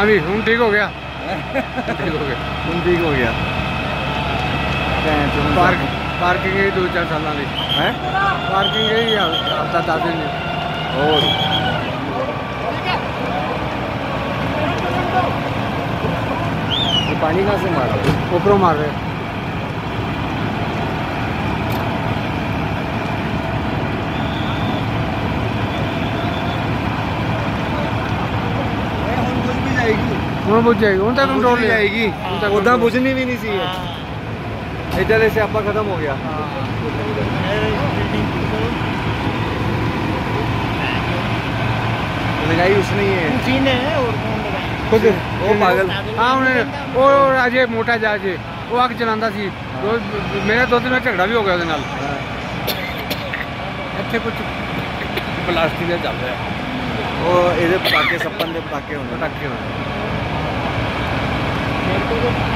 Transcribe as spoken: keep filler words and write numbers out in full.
हाँ भी हूँ ठीक हो गया। ठीक हो गया हूँ ठीक हो गया। पार्क पार्किंग है दो चार साल वाली है पार्किंग है हफ्ता दस दिन और पानी कहाँ से मार रहे? ऊपरों मार रहे। ਹੁਣ बुझ जाएगी ਹੁਣ तक कंट्रोल नहीं आएगी उदा बुझनी भी नहीं सी इधर से आपका खत्म हो गया। लगाई उसने ही है खुद वो पागल। हाँ उन्हें वो अजय मोटा जहाज वो आके चलाता सी मेरे दो दिन में झगड़ा भी हो गया उसदे नाल। इत्थे कुछ प्लास्टिक का चल रहा है वो ये पटाके सप्पन के पटाके होंगे पटाके होंगे।